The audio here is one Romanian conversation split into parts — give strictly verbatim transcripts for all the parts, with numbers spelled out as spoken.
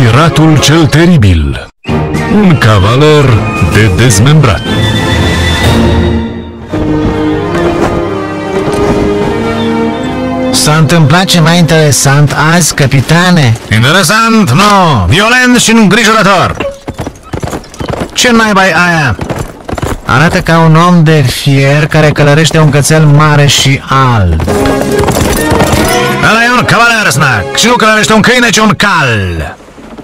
Piratul cel teribil. Un cavaler de dezmembrat. S-a întâmplat ceva interesant azi, capitane? Interesant? Nu! Violent și îngrijorător! Ce naiba e aia? Arată ca un om de fier care călărește un cățel mare și alb. Ăla e un cavaler, Snack, și nu călărește un câine, ci un cal.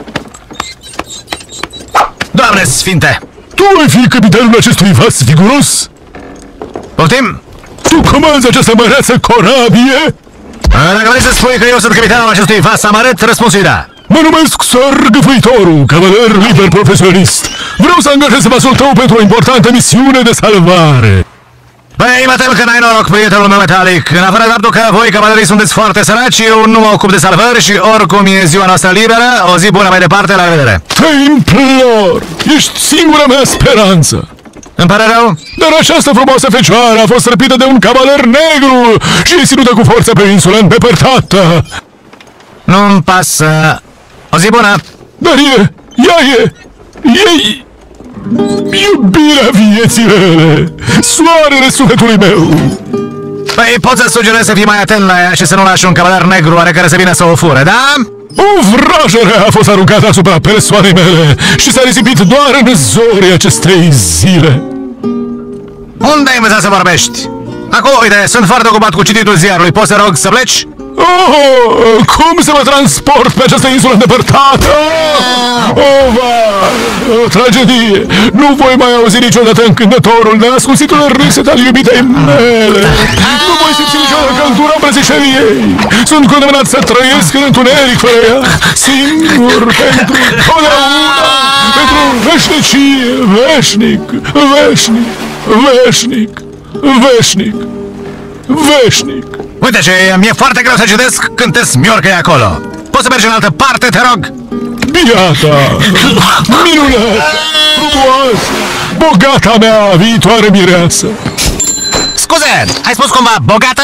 Doamne sfinte! Tu ai fi capitanul acestui vas viguros? Poftim? Tu comanzi această măreață corabie? Dacă vrei să spui că eu sunt capitanul acestui vas amărât, răspunsul e da. Mă numesc Sărgăfăitorul, cavaler liber profesionist. Vreau să angajez vasul tău pentru o importantă misiune de salvare. Băi, mă tem că n-ai noroc, prietenul meu metalic. În afară de faptul că voi, cavalerii, sunteți foarte săraci, eu nu mă ocup de salvări și oricum e ziua noastră liberă, o zi bună mai departe, la revedere. Te implor! Ești singura mea speranță! Îmi pare rău? Dar această frumoasă fecioară a fost răpită de un cavaler negru și e ținută cu forță pe insulă îndepărtată. Nu-mi pasă. O zi bună! Dar e, ea e, e iubirea vieții mele, soarele sufletului meu. Păi poți să sugerezi să fii mai atent la ea și să nu lași un cavaler negru oarecare să vină să o fure, da? O vrajere a fost aruncată asupra persoanei mele și s-a risipit doar în zorii acestei zile. Unde ai învățat să vorbești? Acum, uite, sunt foarte ocupat cu cititul ziarului. Poți să rog să pleci? Oh, cum să mă transport pe această insulă îndepărtată? Oh, va, o tragedie! Nu voi mai auzi niciodată încântătorul neascuțitul râset al iubitei mele! Nu voi simți niciodată căldura îmbrățișării. Sunt condamnat să trăiesc în întuneric fără ea, singur, pentru totdeauna, pentru veșnicie, veșnic, veșnic, veșnic, veșnic, veșnic. Uite ce mi-e foarte greu să citesc când te smiorcă e acolo. Poți să mergi în altă parte, te rog? Biata, minunat, frumoasă, bogata mea viitoare mireasă. Scuze, ai spus cumva bogată?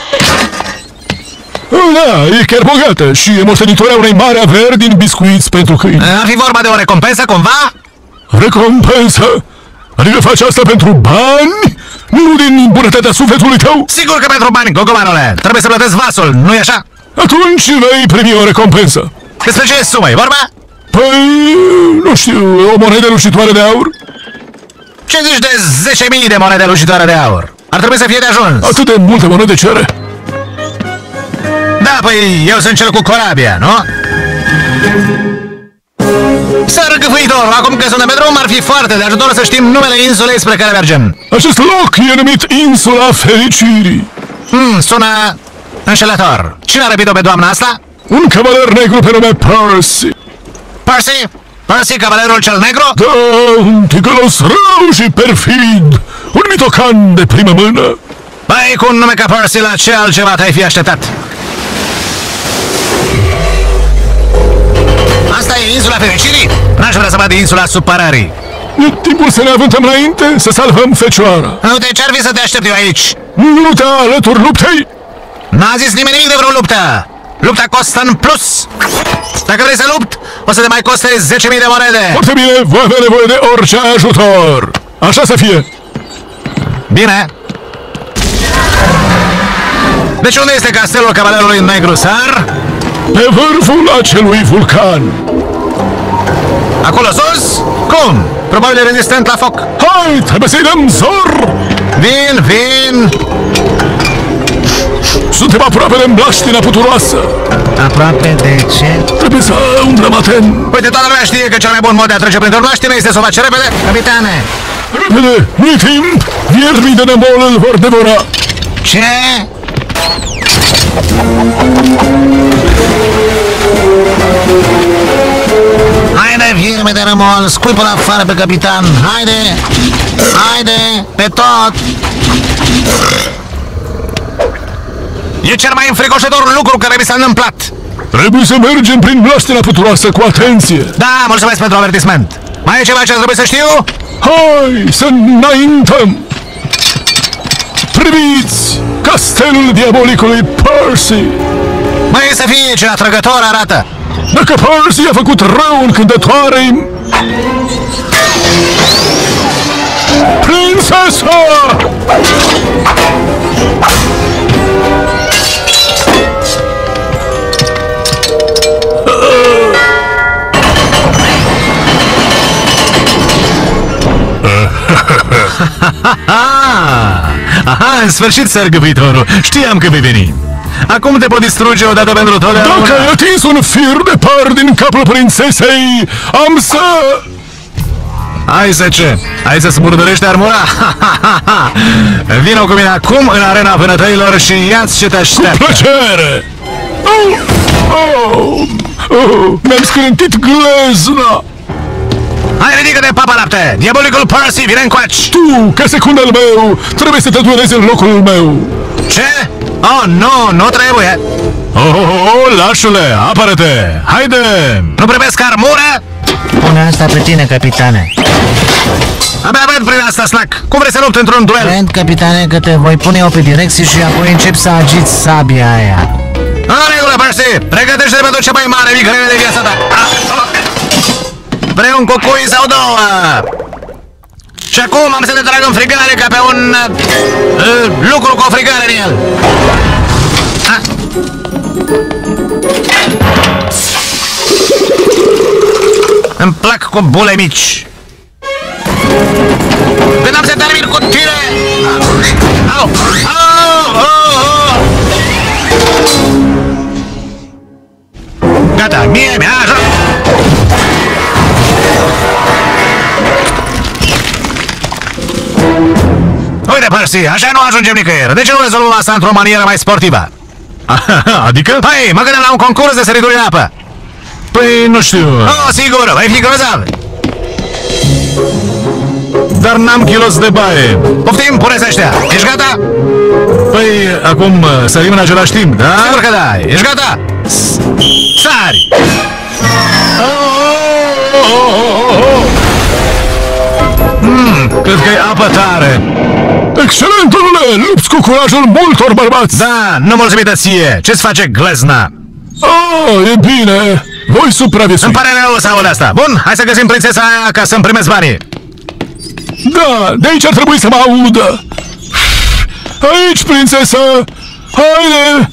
Da, e chiar bogată și e moștenitoarea unei mari averi din biscuiți pentru câini. Ar fi vorba de o recompensă cumva? Recompensă? Adică faci asta pentru bani? Nu din bunătatea sufletului tău? Sigur că pentru bani, gogomanule. Trebuie să plătesc vasul, nu-i așa? Atunci vei primi o recompensă. Despre ce sumă e vorba? Păi, nu știu, o monedă lușitoare de aur? Ce zici de zece mii de monede lușitoare de aur? Ar trebui să fie de ajuns. Atât de multe monede cere? Da, păi eu sunt cel cu corabia, nu? Sărgăfăitor, acum că suntem pe drum, ar fi foarte de ajutor să știm numele insulei spre care mergem. Acest loc e numit Insula Fericirii. Hmm, sună înșelător. Cine a răpit-o pe doamna asta? Un cavaler negru pe nume Percy. Percy? Percy, cavalerul cel negru? Da, un ticălos rău și perfid. Un mitocan de primă mână. Băi, cu un nume ca Percy, la ce altceva te-ai fi așteptat? Asta e insula Fericirii? N-aș vrea să văd insula Supărării. E timpul să ne avântăm înainte, să salvăm fecioara. Uite, ce-ar fi să te aștept eu aici? Nu te alături luptei? N-a zis nimeni nimic de vreo luptă. Lupta costă în plus. Dacă vrei să lupt, o să te mai coste zece mii de monede. Foarte bine, voi avea nevoie de orice ajutor. Așa să fie. Bine. Deci unde este castelul cavalerului negru, sar? Pe vârful acelui vulcan. Acolo sus? Cum? Probabil e rezistent la foc. Hai, trebuie să-i dăm zor. Vin, vin. Suntem aproape de mlaștina puturoasă. Aproape de ce? Trebuie să umblăm atent. Uite, toată lumea știe că cel mai bun mod de a trece printr-o mlaștină este să o faci repede. Capitane! Repede, nu-i timp. Viermii de nemol îl vor devora. Ce? Haide, vierme de rămol, scuipă-l afară pe capitan. Haide! Haide! Pe tot! E cel mai înfricoșător lucru care mi s-a întâmplat. Trebuie să mergem prin mlaștina puturoasă cu atenție. Da, mulțumesc pentru avertisment. Mai e ceva ce trebuie să știu? Hai să înaintăm! Priviți! Castelul diabolicului Percy! Mai să fie ce atrăgător arată. Dacă Percy a făcut rău încântătoarei... Prințesa! Aha, în sfârșit, sărgăvitorul. Știam că vei veni. Acum te pot distruge odată pentru totdeauna. Dacă ai atins un fir de păr din capul prințesei, am să... Hai să ce? Hai să smurdărești armura? Vino cu mine acum în arena vânătăilor și ia-ți ce te așteaptă. Cu plăcere! Oh, oh, oh, mi-am scrântit glezna! Hai, ridică-te, papa lapte! Diabolicul Percy vine încoaci! Tu, ca secundul meu, trebuie să te durezi în locul meu! Ce? Oh, nu, nu trebuie! Oh, oh, oh, lașule, apără-te! Haide! Nu privesc armură? Pune asta pe tine, capitane. Abia văd prin asta, Snack! Cum vrei să lupți într-un duel? Cred, capitane, că te voi pune eu pe direcție și apoi încep să agiți sabia aia. În regulă, Percy! Pregătește-te pentru cea mai mare victorie de viața ta! Vrei un cucui sau două? Și acum am să te trag în frigare ca pe un... Uh, lucru cu o frigare în el! Ah. Îmi plac cu bule mici! Când am să termin cu tine! Au! Au! Au! Au! Gata, mie mi-a ajuns! Uite, Percy, așa nu ajungem nicăieri. De ce nu rezolvăm asta într-o manieră mai sportivă? Adică? Păi, mă gândeam la un concurs de sărituri în apă. Păi, nu știu... Oh, sigur, vai fi grozav. Dar n-am kilos de baie. Poftim, puneți ăștia. Ești gata? Păi, acum sărim în același timp, da? Sigur că da. Ești gata? Sari! Mm, cred că e apă tare. Excelent, domnule! Lupți cu curajul multor bărbați! Da, nu mulțumită ție! Ce-ți face glezna? Oh, e bine! Voi supraviețui! Îmi pare rău să aud asta. Bun, hai să găsim prințesa aia ca să-mi primesc banii. Da, de aici ar trebui să mă audă! Aici, prințesa! Haide!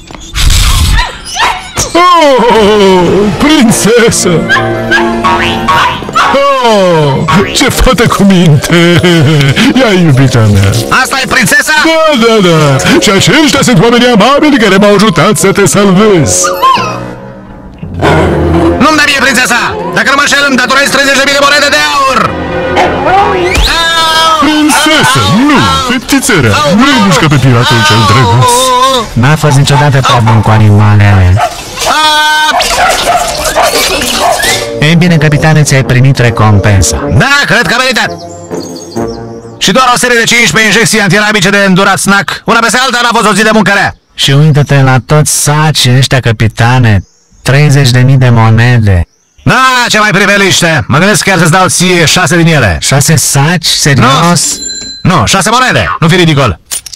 Oh, prințesă! Oh, ce fată cu minte! Ia, iubita mea! Asta e prințesa? Da, da, da! Și aceștia sunt oamenii amabili care m-au ajutat să te salvezi! Nu-mi da mie prințesa! Dacă nu mă înșel, îmi datorezi treizeci de mii de monede de aur! Prințesă, nu! Fetițărea! Nu îi mușcă pe piratul cel drăguț! N-a fost niciodată prea bun cu animalele. Ei bine, capitane, ți-ai primit recompensa. Da, cred că a meritat! Și doar o serie de cincisprezece injecții antirabice de îndurat Snack. Una peste alta n-a fost o zi de muncă rea. Și uită-te la toți sacii ăștia, capitane. treizeci de mii de monede. Da, ce mai priveliște! Mă gândesc chiar să-ți dau ție șase din ele. Șase saci? Serios? Nu, nu, șase monede. Nu fi ridicol.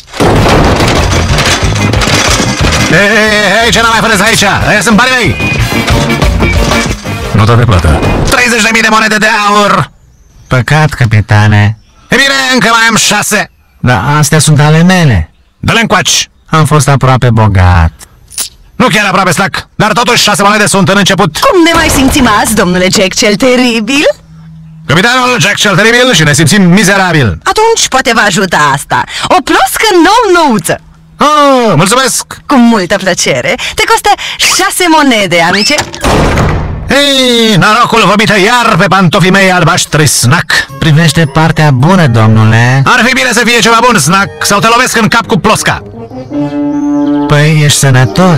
Hei, hei, hei, ce n-am mai fără aici? Aia sunt banii mei. Nota de plată. treizeci de mii de monede de aur. Păcat, capitane. E bine, încă mai am șase. Dar astea sunt ale mele. Dă-le încoaci. Am fost aproape bogat. Nu chiar aproape, Slack, dar totuși șase monede sunt în început. Cum ne mai simțim azi, domnule Jack cel teribil? Capitanul Jack cel teribil și ne simțim mizerabil. Atunci poate vă ajuta asta. O ploscă nou-nouță. Oh, mulțumesc! Cu multă plăcere. Te costă șase monede, amice. Hei, norocul vomită iar pe pantofii mei albaștri, Snack. Privește partea bună, domnule. Ar fi bine să fie ceva bun, Snack, sau te lovesc în cap cu plosca. Păi, ești sănătos.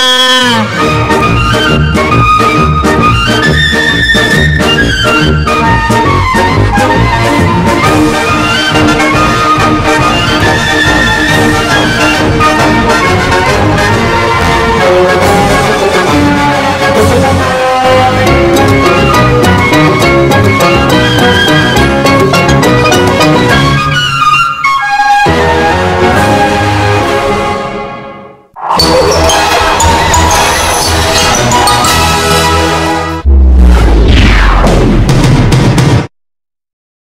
Ah.